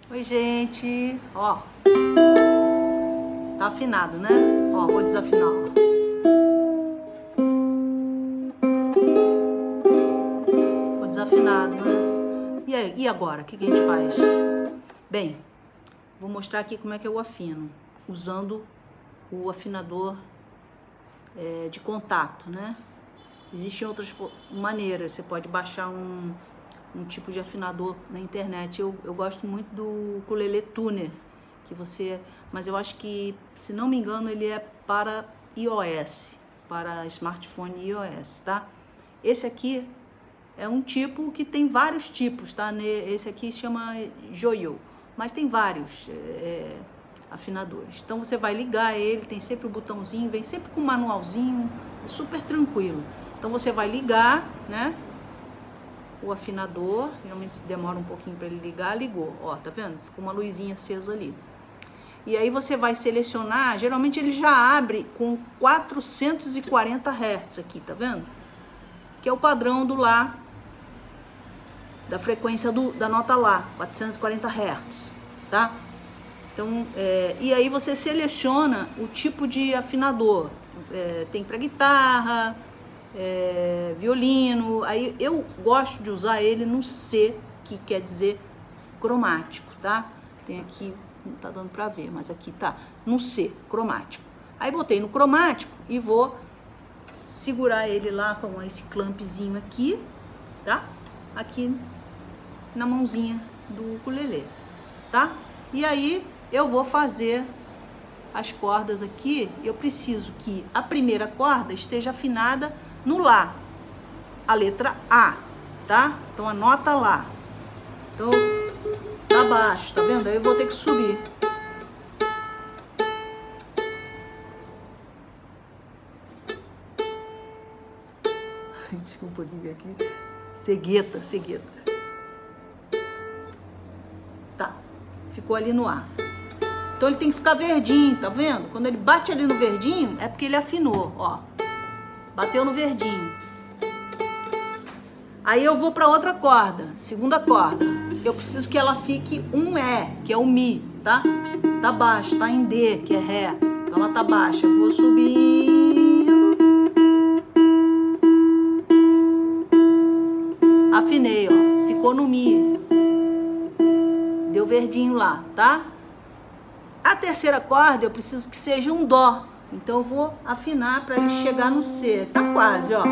Oi, gente. Ó, tá afinado, né? Ó, vou desafinar, ó. Ficou desafinado, né? E aí, e agora? O que a gente faz? Bem, vou mostrar aqui como é que eu afino, usando o afinador de contato, né? Existem outras maneiras, você pode baixar um tipo de afinador na internet. Eu gosto muito do ukulele tuner, mas eu acho que, se não me engano, ele é para iOS, para smartphone iOS, tá? Esse aqui é um tipo que tem vários tipos, tá? Esse aqui chama Joyo, mas tem vários afinadores. Então você vai ligar ele, tem sempre o botãozinho, vem sempre com um manualzinho, é super tranquilo. Então você vai ligar, né? O afinador, geralmente demora um pouquinho para ele ligar, ligou, ó, tá vendo? Ficou uma luzinha acesa ali. E aí você vai selecionar, geralmente ele já abre com 440 Hz aqui, tá vendo? Que é o padrão do Lá, da frequência da nota Lá, 440 Hz, tá? Então, e aí você seleciona o tipo de afinador, tem para guitarra, violino. Aí eu gosto de usar ele no C, que quer dizer cromático, tá? Tem aqui, não tá dando pra ver, mas aqui tá, no C, cromático. Aí botei no cromático e vou segurar ele lá com esse clampzinho aqui, tá? Aqui na mãozinha do ukulele, tá? E aí eu vou fazer as cordas aqui. Eu preciso que a primeira corda esteja afinada no Lá, a letra A, tá? Então anota Lá. Então tá baixo, tá vendo? Aí eu vou ter que subir. Desculpa aqui. Cegueta. Tá, ficou ali no A. Então ele tem que ficar verdinho, tá vendo? Quando ele bate ali no verdinho, é porque ele afinou, ó. Bateu no verdinho. Aí eu vou para outra corda, segunda corda. Eu preciso que ela fique um E, que é o Mi, tá? Tá baixo, tá em D, que é Ré. Então ela tá baixa. Eu vou subindo. Afinei, ó. Ficou no Mi. Deu verdinho lá, tá? A terceira corda eu preciso que seja um Dó. Então eu vou afinar para ele chegar no C. Tá quase, ó.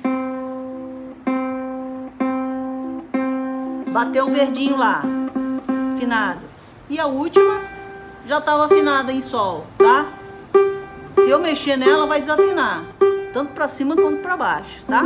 Bateu o verdinho lá, afinado. E a última já estava afinada em Sol, tá? Se eu mexer nela, vai desafinar, tanto para cima quanto para baixo, tá?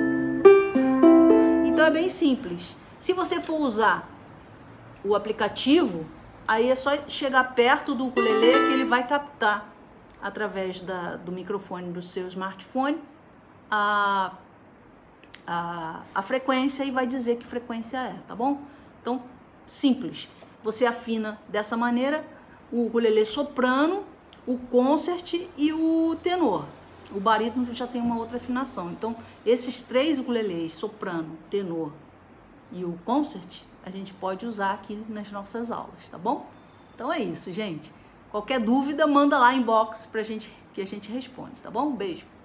Então é bem simples. Se você for usar o aplicativo, aí é só chegar perto do ukulele que ele vai captar, através do microfone do seu smartphone, a frequência, e vai dizer que frequência é, tá bom? Então, simples. Você afina dessa maneira o ukulele soprano, o concert e o tenor. O barítono já tem uma outra afinação. Então, esses três ukuleles, soprano, tenor e o concert, a gente pode usar aqui nas nossas aulas, tá bom? Então é isso, gente. Qualquer dúvida, manda lá inbox que a gente responde, tá bom? Um beijo.